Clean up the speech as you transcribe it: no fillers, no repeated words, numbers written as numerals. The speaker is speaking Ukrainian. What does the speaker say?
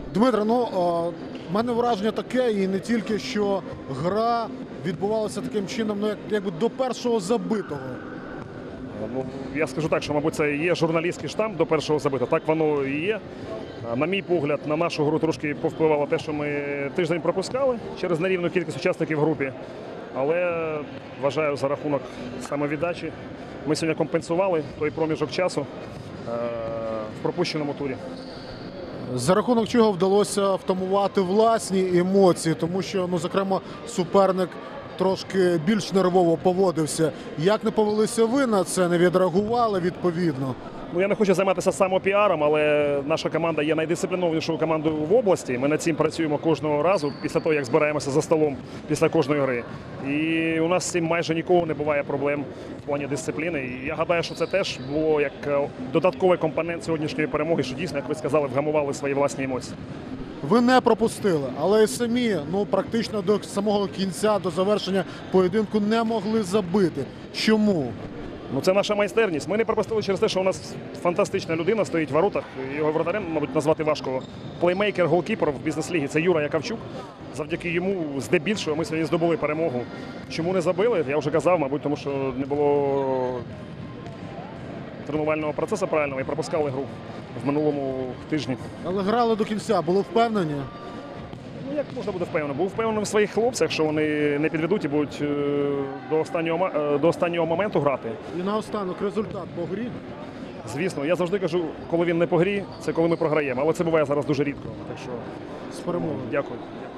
Дмитре, в мене враження таке, і не тільки, що гра відбувалася таким чином, якби до першого забитого. Ну, я скажу так, що, мабуть, це і є журналістський штамп до першого забитого. Так воно і є. На мій погляд, на нашу гру трошки повпливало те, що ми тиждень пропускали через нерівну кількість учасників в групі. Але, вважаю, за рахунок самовіддачі ми сьогодні компенсували той проміжок часу в пропущеному турі. За рахунок чого вдалося втамувати власні емоції, тому що, зокрема, суперник трошки більш нервово поводився. Як не повелися ви на це, не відреагували відповідно? Ну, я не хочу займатися самопіаром, але наша команда є найдисциплінованішою командою в області. Ми над цим працюємо кожного разу після того, як збираємося за столом після кожної гри. І у нас з цим майже ніколи не буває проблем в плані дисципліни. І я гадаю, що це теж було як додатковий компонент сьогоднішньої перемоги, що дійсно, як ви сказали, вгамували свої власні емоції. Ви не пропустили, але й самі практично до самого кінця, до завершення поєдинку не могли забити. Чому? Ну, це наша майстерність. Ми не пропустили через те, що у нас фантастична людина стоїть в воротах. Його вратарем, мабуть, назвати важко. Плеймейкер, голкіпер в бізнес-лігі – це Юра Яковчук. Завдяки йому, здебільшого, ми сьогодні здобули перемогу. Чому не забили? Я вже казав, мабуть, тому що не було тренувального процесу правильного і пропускали гру в минулому тижні. Але грали до кінця, були впевнені? Ну, як можна бути впевнений? Був впевнений в своїх хлопцях, що вони не підведуть і будуть до останнього моменту грати. І наостанок результат по грі? Звісно, я завжди кажу, коли він не по грі, це коли ми програємо. Але це буває зараз дуже рідко. Так що З перемогою. дякую.